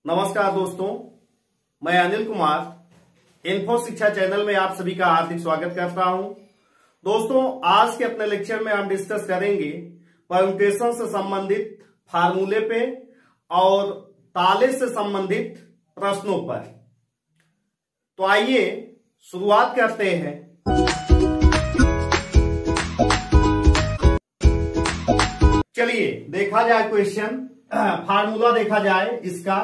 नमस्कार दोस्तों, मैं अनिल कुमार इन्फो शिक्षा चैनल में आप सभी का हार्दिक स्वागत करता हूं। दोस्तों, आज के अपने लेक्चर में हम डिस्कस करेंगे परम्यूटेशन से संबंधित फार्मूले पे और ताले से संबंधित प्रश्नों पर। तो आइए शुरुआत करते हैं। चलिए देखा जाए क्वेश्चन, फार्मूला देखा जाए इसका।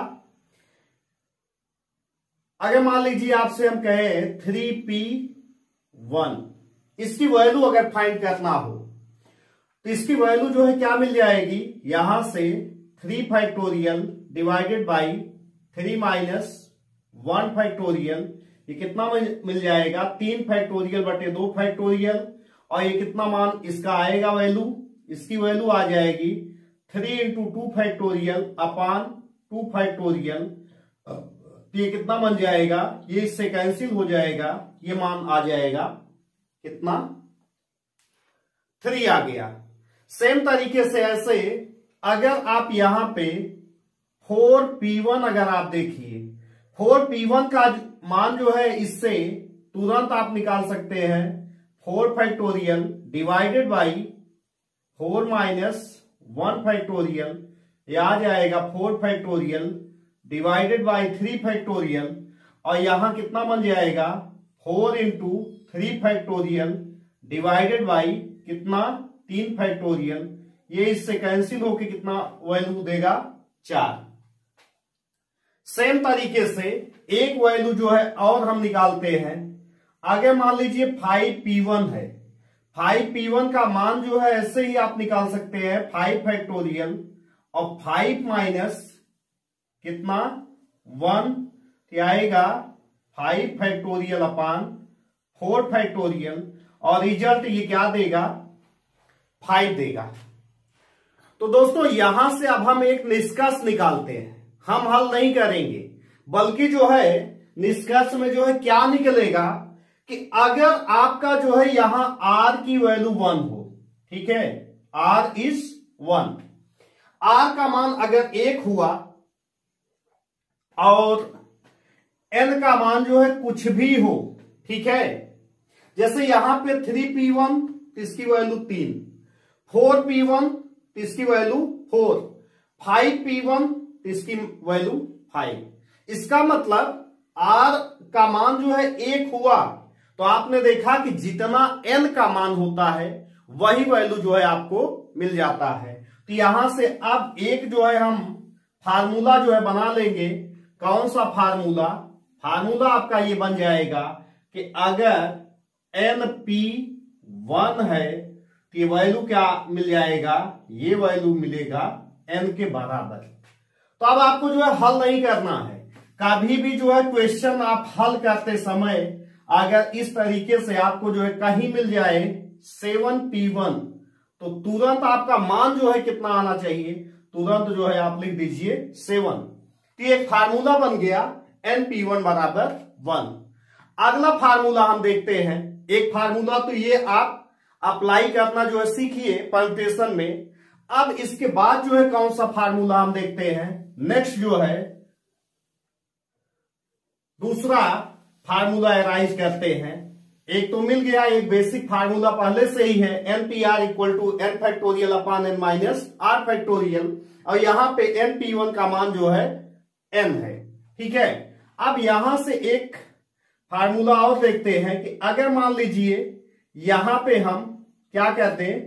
अगर मान लीजिए आपसे हम कहें 3p1, इसकी वैल्यू अगर फाइंड करना हो तो इसकी वैल्यू जो है क्या मिल जाएगी, यहां से 3 factorial divided by 3 minus 1 factorial, ये कितना मिल जाएगा 3 फैक्टोरियल बटे 2 फैक्टोरियल। और ये कितना मान इसका आएगा वैल्यू, इसकी वैल्यू आ जाएगी 3 इंटू 2 फैक्टोरियल अपान 2 फैक्टोरियल। ये कितना बन जाएगा, ये इससे कैंसिल हो जाएगा, ये मान आ जाएगा कितना 3 आ गया। सेम तरीके से ऐसे अगर आप यहां पे 4p1 अगर आप देखिए, 4p1 का मान जो है इससे तुरंत आप निकाल सकते हैं 4 factorial divided by 4 minus 1 factorial, ये आ जाएगा 4 फैक्टोरियल डिवाइडेड बाई 3 फैक्टोरियल। और यहां कितना बन जाएगा 4 इंटू 3 फैक्टोरियल डिवाइडेड बाई कितना 3 फैक्टोरियल। ये इससे कैंसिल होके कितना वैल्यू देगा 4। सेम तरीके से एक वैल्यू जो है और हम निकालते हैं। आगे मान लीजिए 5p1 है, 5p1 का मान जो है ऐसे ही आप निकाल सकते हैं 5 फैक्टोरियल और 5 माइनस कितना 1, क्या आएगा 5 फैक्टोरियल अपान 4 फैक्टोरियल, और रिजल्ट ये क्या देगा 5 देगा। तो दोस्तों यहां से अब हम एक निष्कर्ष निकालते हैं, हम हल नहीं करेंगे बल्कि जो है निष्कर्ष में जो है क्या निकलेगा कि अगर आपका जो है यहां r की वैल्यू 1 हो, ठीक है, r इज 1, r का मान अगर 1 हुआ और n का मान जो है कुछ भी हो, ठीक है, जैसे यहां पे 3p1 तो इसकी वैल्यू 3, 4p1 तो इसकी वैल्यू 4, 5p1 तो इसकी वैल्यू 5। इसका मतलब r का मान जो है 1 हुआ तो आपने देखा कि जितना n का मान होता है वही वैल्यू जो है आपको मिल जाता है। तो यहां से अब एक जो है हम फार्मूला जो है बना लेंगे। कौन सा फार्मूला, फार्मूला आपका ये बन जाएगा कि अगर np1 है तो ये वैल्यू क्या मिल जाएगा, ये वैल्यू मिलेगा n के बराबर। तो अब आपको जो है हल नहीं करना है, कभी भी जो है क्वेश्चन आप हल करते समय अगर इस तरीके से आपको जो है कहीं मिल जाए 7p1 तो तुरंत आपका मान जो है कितना आना चाहिए, तुरंत जो है आप लिख दीजिए 7। तो एक फार्मूला बन गया np1 बराबर 1। अगला फार्मूला हम देखते हैं। एक फार्मूला तो ये आप अप्लाई करना जो है सीखिए परम्यूटेशन में। अब इसके बाद जो है कौन सा फार्मूला हम देखते हैं, नेक्स्ट जो है दूसरा फार्मूला अराइज करते हैं। एक तो मिल गया, एक बेसिक फार्मूला पहले से ही है, npr equal to n factorial upon n minus r factorial, और यहां पे np1 का मान जो है n है, ठीक है। अब यहां से एक फार्मूला और देखते हैं कि अगर मान लीजिए यहां पे हम क्या कहते हैं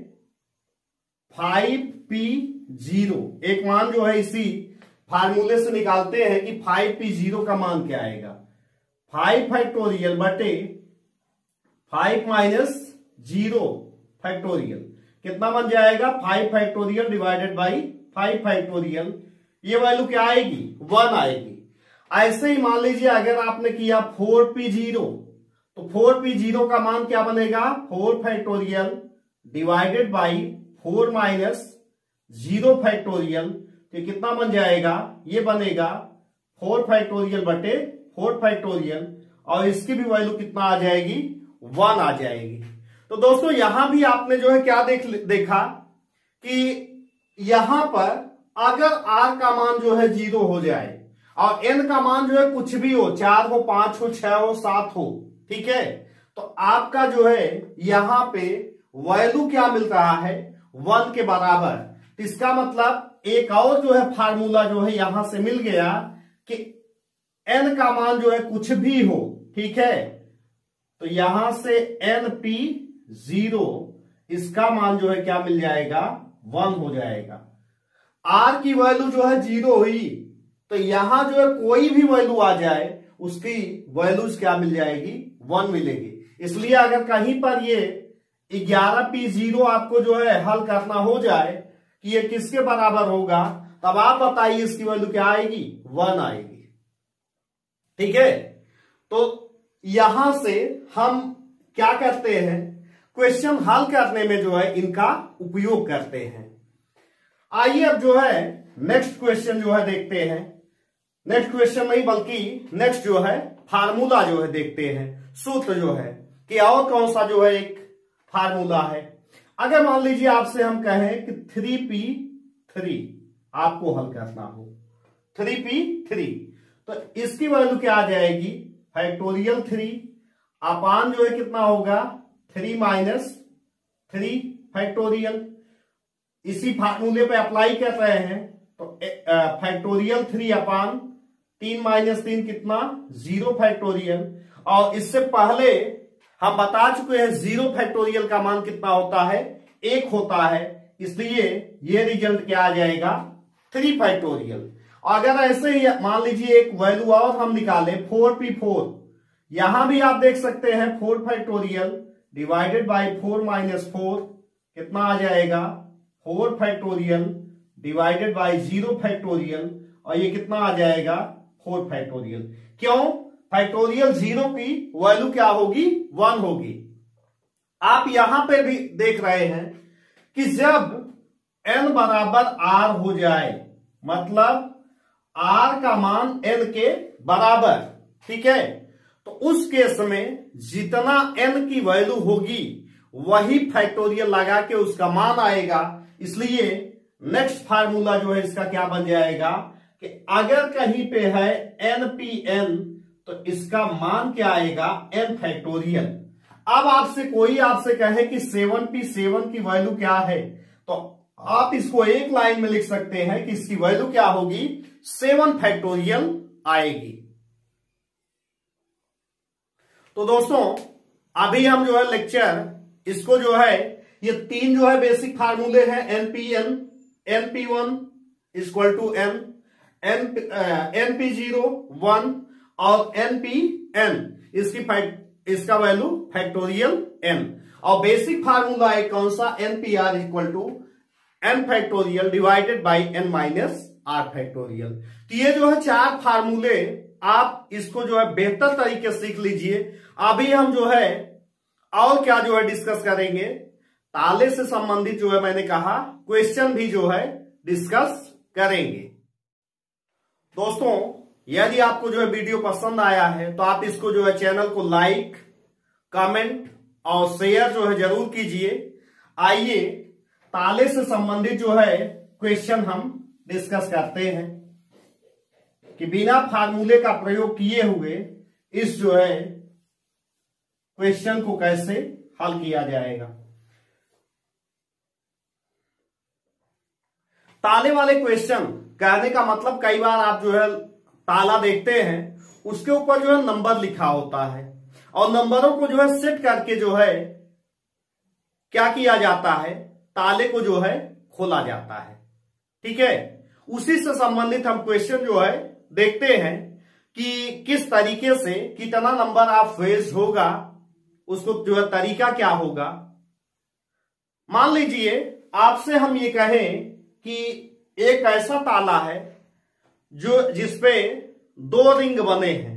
5p0, एक मान जो है इसी फार्मूले से निकालते हैं कि 5p0 का मान क्या आएगा, 5 फैक्टोरियल बटे 5 माइनस 0 फैक्टोरियल, कितना बन जाएगा 5 फैक्टोरियल डिवाइडेड बाई 5 फैक्टोरियल। ये वैल्यू क्या आएगी 1 आएगी। ऐसे ही मान लीजिए अगर आपने किया 4p0 तो 4p0 का मान क्या बनेगा 4 factorial divided by 4 minus 0 factorial, तो कितना बन जाएगा, ये बनेगा 4 फैक्टोरियल बटे 4 फैक्टोरियल, और इसकी भी वैल्यू कितना आ जाएगी 1 आ जाएगी। तो दोस्तों यहां भी आपने जो है क्या देखा कि यहां पर अगर r का मान जो है 0 हो जाए और n का मान जो है कुछ भी हो, 4 हो, 5 हो, 6 हो, 7 हो, ठीक है। तो आपका जो है यहां पे वैल्यू क्या मिल रहा है, 1 के बराबर। तो इसका मतलब एक और जो है फार्मूला जो है यहां से मिल गया कि n का मान जो है कुछ भी हो, ठीक है। तो यहां से NP0 इसका मान जो है क्या मिल जाएगा, 1 हो जाएगा। r की वैल्यू जो है 0 हुई, तो यहां जो है कोई भी वैल्यू आ जाए उसकी वैल्यूज क्या मिल जाएगी, 1 मिलेगी। इसलिए अगर कहीं पर ये 11P0 आपको जो है हल करना हो जाए कि ये किसके बराबर होगा, तब आप बताइए इसकी वैल्यू क्या आएगी, 1 आएगी, ठीक है। तो यहां से हम क्या करते हैं, क्वेश्चन हल करने में जो है इनका उपयोग करते हैं। आइए अब जो है नेक्स्ट क्वेश्चन जो है देखते हैं। नेक्स्ट क्वेश्चन नहीं बल्कि नेक्स्ट जो है फार्मूला जो है देखते हैं, सूत्र जो है कि और कौन सा जो है एक फार्मूला है। अगर मान लीजिए आपसे हम कहें कि 3p3 आपको हल करना हो, 3p3, तो इसकी वैल्यू क्या आ जाएगी, फैक्टोरियल 3 अपान जो है कितना होगा, 3 माइनस 3 फैक्टोरियल। इसी फार्मूले पे अप्लाई कर रहे हैं तो फैक्टोरियल 3 अपान 3 माइनस 3 कितना, 0 फैक्टोरियल। और इससे पहले हम बता चुके हैं 0 फैक्टोरियल का मान कितना होता है, 1 होता है, इसलिए ये रिजल्ट क्या आ जाएगा, 3 फैक्टोरियल। अगर ऐसे ही मान लीजिए एक वैल्यू और हम निकालें 4p4, यहां भी आप देख सकते हैं 4 फैक्टोरियल डिवाइडेड बाई 4 माइनस 4 कितना आ जाएगा, 4 फैक्टोरियल डिवाइडेड बाई 0 फैक्टोरियल, और ये कितना आ जाएगा, 4 फैक्टोरियल। क्यों, फैक्टोरियल 0 की वैल्यू क्या होगी, 1 होगी। आप यहां पे भी देख रहे हैं कि जब n बराबर r हो जाए, मतलब r का मान n के बराबर, ठीक है, तो उस केस में जितना n की वैल्यू होगी वही फैक्टोरियल लगा के उसका मान आएगा। इसलिए नेक्स्ट फार्मूला जो है इसका क्या बन जाएगा कि अगर कहीं पे है NPN तो इसका मान क्या आएगा, n फैक्टोरियल। अब आपसे कहे कि 7p7 की वैल्यू क्या है, तो आप इसको एक लाइन में लिख सकते हैं कि इसकी वैल्यू क्या होगी, 7 फैक्टोरियल आएगी। तो दोस्तों अभी हम जो है लेक्चर इसको जो है ये 3 जो है बेसिक फार्मूले हैं, NPN, NP1 equal to n, NP0 1 और NPN इसका वैल्यू फैक्टोरियल n, और बेसिक फार्मूला है कौन सा, NPR equal to n factorial divided by n minus r factorial. तो ये जो है 4 फार्मूले आप इसको जो है बेहतर तरीके से सीख लीजिए। अभी हम जो है और क्या जो है डिस्कस करेंगे, ताले से संबंधित जो है मैंने कहा क्वेश्चन भी जो है डिस्कस करेंगे। दोस्तों यदि आपको जो है वीडियो पसंद आया है तो आप इसको जो है चैनल को लाइक, कमेंट और शेयर जो है जरूर कीजिए। आइए ताले से संबंधित जो है क्वेश्चन हम डिस्कस करते हैं कि बिना फार्मूले का प्रयोग किए हुए इस जो है क्वेश्चन को कैसे हल किया जाएगा। ताले वाले क्वेश्चन कहने का मतलब कई बार आप जो है ताला देखते हैं उसके ऊपर जो है नंबर लिखा होता है और नंबरों को जो है सेट करके जो है क्या किया जाता है, ताले को जो है खोला जाता है, ठीक है। उसी से संबंधित हम क्वेश्चन जो है देखते हैं कि किस तरीके से कितना नंबर आप फेज होगा, उसको जो है तरीका क्या होगा। मान लीजिए आपसे हम ये कहें कि एक ऐसा ताला है जो जिसपे 2 रिंग बने हैं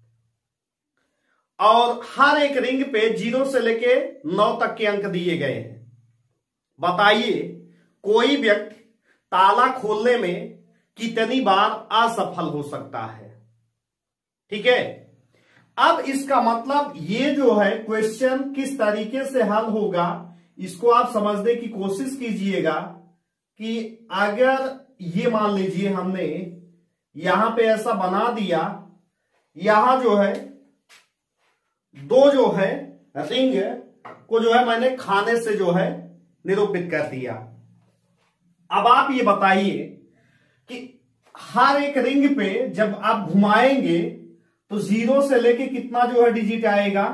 और हर एक रिंग पे 0 से लेके 9 तक के अंक दिए गए हैं। बताइए कोई व्यक्ति ताला खोलने में कितनी बार असफल हो सकता है, ठीक है। अब इसका मतलब ये जो है क्वेश्चन किस तरीके से हल होगा इसको आप समझने की कोशिश कीजिएगा कि अगर ये मान लीजिए हमने यहां पे ऐसा बना दिया, यहां जो है दो जो है रिंग को जो है मैंने खाने से जो है निरूपित कर दिया। अब आप ये बताइए कि हर एक रिंग पे जब आप घुमाएंगे तो 0 से लेके कितना जो है डिजिट आएगा?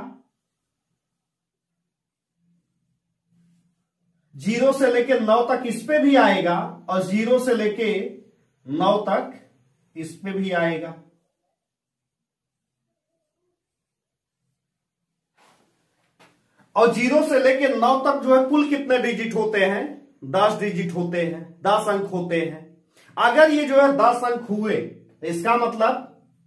0 से लेके 9 तक इस पे भी आएगा और 0 से लेके 9 तक इस पे भी आएगा। और 0 से लेके 9 तक जो है कुल कितने डिजिट होते हैं? 10 डिजिट होते हैं, 10 अंक होते हैं। अगर ये जो है 10 अंक हुए तो इसका मतलब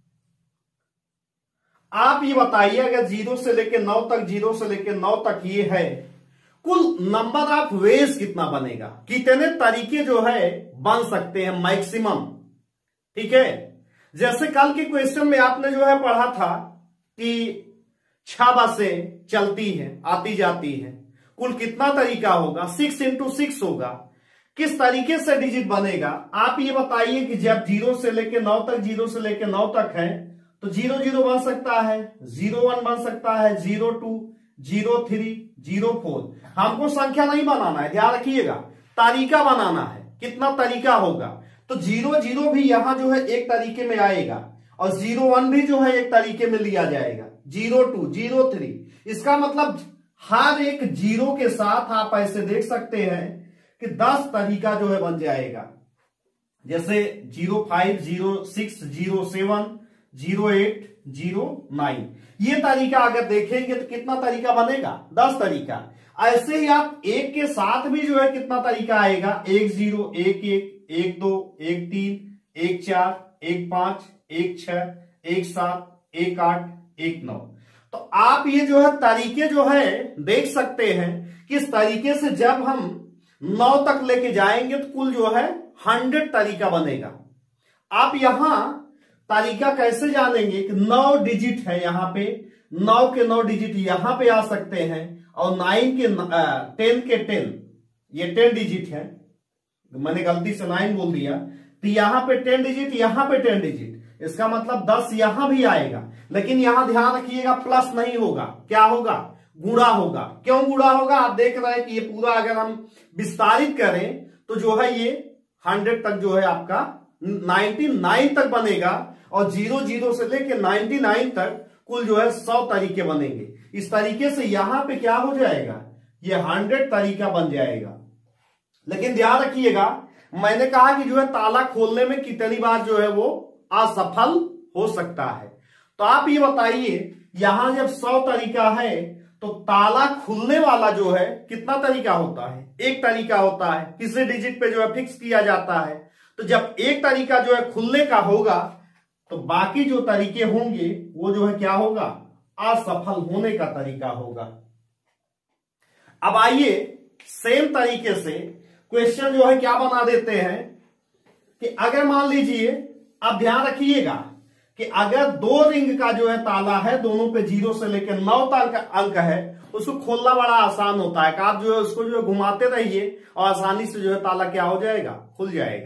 आप ये बताइए, अगर 0 से लेके 9 तक, 0 से लेके 9 तक ये है, कुल नंबर ऑफ वेज कितना बनेगा? कितने तरीके जो है बन सकते हैं मैक्सिमम? ठीक है, जैसे कल के क्वेश्चन में आपने जो है पढ़ा था कि 6 बसें चलती हैं, आती जाती हैं, कुल कितना तरीका होगा? 6 इंटू 6 होगा। किस तरीके से डिजिट बनेगा आप ये बताइए कि जब 0 से लेके 9 तक, 0 से लेके 9 तक है तो 0 बन सकता है, 01 बन सकता है, 02, 03, 04। हमको संख्या नहीं बनाना है, ध्यान रखिएगा, तरीका बनाना है। कितना तरीका होगा? तो 00 भी यहां जो है एक तरीके में आएगा और 01 भी जो है एक तरीके में लिया जाएगा, 02, 03। इसका मतलब हर एक 0 के साथ आप ऐसे देख सकते हैं कि 10 तरीका जो है बन जाएगा। जैसे 05, 06, 07, 08, 09, ये तरीका अगर देखेंगे तो कितना तरीका बनेगा? 10 तरीका। ऐसे ही आप एक के साथ भी जो है कितना तरीका आएगा? 10, 11, 12, 13, 14, 15, 16, 17, 18, 19। तो आप ये जो है तरीके जो है देख सकते हैं कि इस तरीके से जब हम 9 तक लेके जाएंगे तो कुल जो है 100 तरीका बनेगा। आप यहां तरीका कैसे जानेंगे कि 9 डिजिट है, यहां पे 9 के 9 डिजिट यहां पे आ सकते हैं और 10 के 10, ये 10 डिजिट है, मैंने गलती से 9 बोल दिया, तो यहां पे 10 डिजिट, यहां पे 10 डिजिट, इसका मतलब 10 यहां भी आएगा। लेकिन यहां ध्यान रखिएगा प्लस नहीं होगा, क्या होगा? गुणा होगा। क्यों गुणा होगा? आप देख रहे हैं कि ये पूरा अगर हम विस्तारित करें तो जो है ये 100 तक जो है आपका 99 तक बनेगा और 00 से लेके 99 तक कुल जो है 100 तरीके बनेंगे। इस तरीके से यहां पे क्या हो जाएगा? ये 100 तरीका बन जाएगा। लेकिन ध्यान रखिएगा, मैंने कहा कि जो है ताला खोलने में कितनी बार जो है वो असफल हो सकता है। तो आप ये बताइए, यहां जब 100 तरीका है तो ताला खुलने वाला जो है कितना तरीका होता है? एक तरीका होता है, किसी डिजिट पे जो है फिक्स किया जाता है। तो जब एक तरीका जो है खुलने का होगा तो बाकी जो तरीके होंगे वो जो है क्या होगा? असफल होने का तरीका होगा। अब आइए सेम तरीके से क्वेश्चन जो है क्या बना देते हैं कि अगर मान लीजिए, अब ध्यान रखिएगा कि अगर 2 रिंग का जो है ताला है, दोनों पे 0 से लेकर 9 तक अंक है, उसको खोलना बड़ा आसान होता है कि आप जो है उसको जो है घुमाते रहिए और आसानी से जो है ताला क्या हो जाएगा? खुल जाएगा।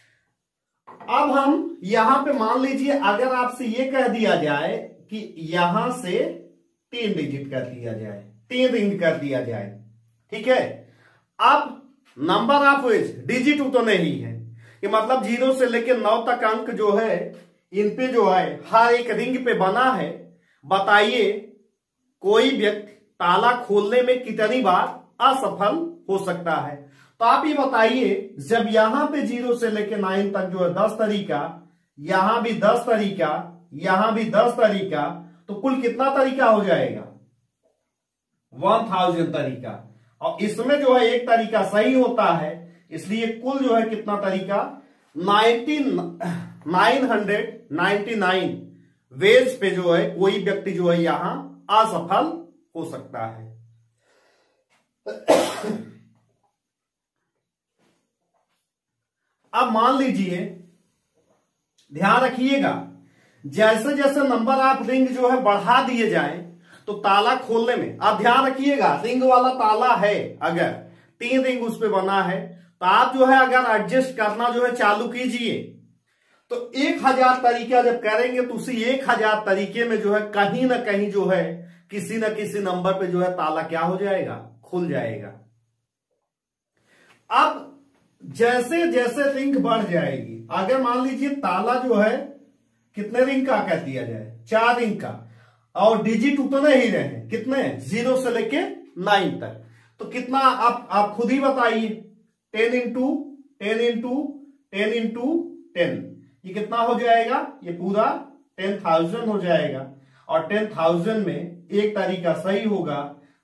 अब हम यहां पे मान लीजिए अगर आपसे ये कह दिया जाए कि यहां से 3 डिजिट कर दिया जाए, 3 रिंग कर दिया जाए, ठीक है। अब नंबर ऑफ वेज डिजिट उतने ही है कि मतलब 0 से लेकर 9 तक अंक जो है इन पे जो है हर एक रिंग पे बना है। बताइए कोई व्यक्ति ताला खोलने में कितनी बार असफल हो सकता है? तो आप ये बताइए, जब यहां पे 0 से लेकर 9 तक जो है 10 तरीका, यहां भी 10 तरीका, यहां भी 10 तरीका, तो कुल कितना तरीका हो जाएगा? 1000 तरीका। और इसमें जो है एक तरीका सही होता है, इसलिए कुल जो है कितना तरीका? 999 वेज पे जो है कोई व्यक्ति जो है यहां असफल हो सकता है। अब मान लीजिए, ध्यान रखिएगा, जैसे जैसे नंबर ऑफ रिंग जो है बढ़ा दिए जाएं तो ताला खोलने में, आप ध्यान रखिएगा, रिंग वाला ताला है, अगर 3 रिंग उस पे बना है तो आप जो है अगर एडजस्ट करना जो है चालू कीजिए तो 1000 तरीका जब करेंगे तो उसी 1000 तरीके में जो है कहीं ना कहीं जो है किसी न किसी नंबर पे जो है ताला क्या हो जाएगा, खुल जाएगा। अब जैसे जैसे रिंग बढ़ जाएगी, अगर मान लीजिए ताला जो है कितने रिंग का कर दिया जाए, 4 रिंग का, और डिजिट उतने ही रहे, कितने, 0 से लेके 9 तक, तो कितना आप खुद ही बताइए, 10 इंटू 10 इंटू 10 इंटू 10, ये कितना हो जाएगा, ये पूरा 10,000 हो जाएगा। और 10,000 में एक तरीका सही होगा,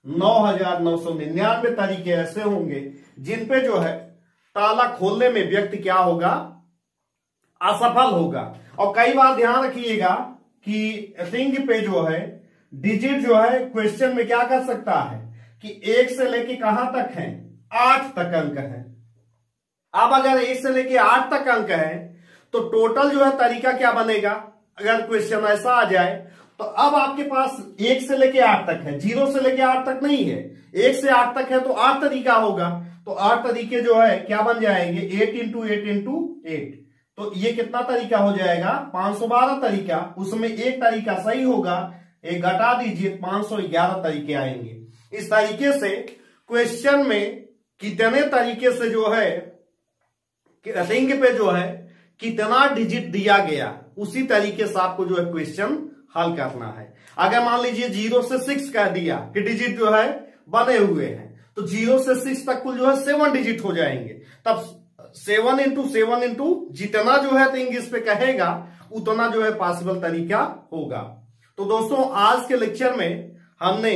9,999 तरीके ऐसे होंगे जिन पे जो है ताला खोलने में व्यक्ति क्या होगा, असफल होगा। और कई बार ध्यान रखिएगा कि रिंग पे जो है डिजिट जो है क्वेश्चन में क्या कर सकता है कि 1 से लेके कहां तक है, 8 तक अंक है। अब अगर 1 से लेके 8 तक अंक है तो टोटल जो है तरीका क्या बनेगा, अगर क्वेश्चन ऐसा आ जाए तो अब आपके पास 1 से लेके 8 तक है, 0 से लेके 8 तक नहीं है, 1 से 8 तक है तो 8 तरीका होगा। तो 8 तरीके जो है क्या बन जाएंगे, 8 इंटू 8 इंटू 8, तो ये कितना तरीका हो जाएगा, 512 तरीका। उसमें एक तरीका सही होगा, एक घटा दीजिए, 511 तरीके आएंगे। इस तरीके से क्वेश्चन में कितने तरीके से जो है रिंग पे जो है कितना डिजिट दिया गया, उसी तरीके से आपको जो है क्वेश्चन हल करना है। अगर मान लीजिए 0 से 6 कह दिया कि डिजिट जो है बने हुए हैं, तो 0 से 6 तक कुल जो है 7 डिजिट हो जाएंगे। तब 7 इंटू 7 इंटू जितना जो है रिंग इस पे कहेगा उतना जो है पॉसिबल तरीका होगा। तो दोस्तों आज के लेक्चर में हमने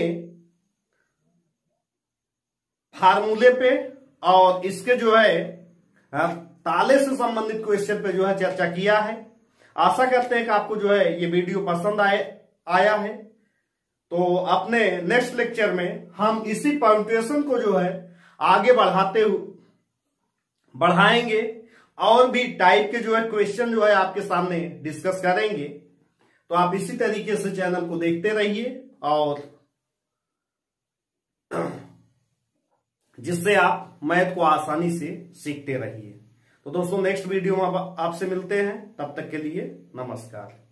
फार्मूले पे और इसके जो है ताले से संबंधित क्वेश्चन पे जो है चर्चा किया है। आशा करते हैं कि आपको जो है ये वीडियो पसंद आया है। तो अपने नेक्स्ट लेक्चर में हम इसी पंक्चुएशन को जो है आगे बढ़ाएंगे और भी टाइप के जो है क्वेश्चन जो है आपके सामने डिस्कस करेंगे। तो आप इसी तरीके से चैनल को देखते रहिए और जिससे आप मैथ को आसानी से सीखते रहिए। तो दोस्तों नेक्स्ट वीडियो में आपसे मिलते हैं, तब तक के लिए नमस्कार।